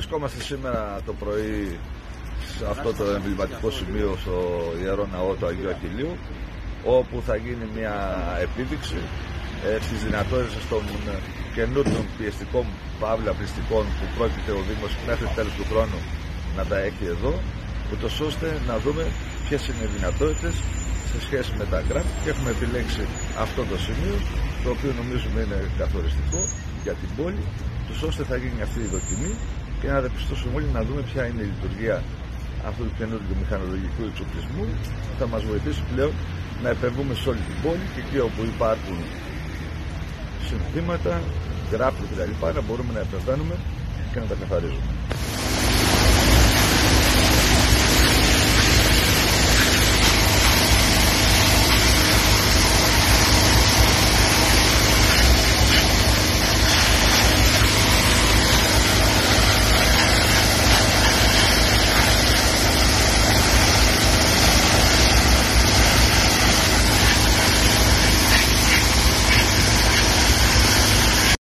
Βρισκόμαστε σήμερα το πρωί σε αυτό το εμβληματικό σημείο στο Ιερό Ναό του Αγίου Αχιλλείου, όπου θα γίνει μια επίδειξη στις δυνατότητες των καινούριων πιεστικών παύλα πληστικών που πρόκειται ο Δήμος μέχρι τέλος του χρόνου να τα έχει εδώ, ούτως ώστε να δούμε ποιες είναι οι δυνατότητες σε σχέση με τα γκράφ, και έχουμε επιλέξει αυτό το σημείο, το οποίο νομίζουμε είναι καθοριστικό για την πόλη, ούτως ώστε θα γίνει αυτή η δοκιμή και να διαπιστώσουμε όλοι να δούμε ποια είναι η λειτουργία αυτού του καινούργιου μηχανολογικού εξοπλισμού, που θα μας βοηθήσει πλέον να επεμβούμε σε όλη την πόλη και εκεί όπου υπάρχουν συνθήματα, γκράφη κτλ. Να μπορούμε να επεμβαίνουμε και να τα καθαρίζουμε.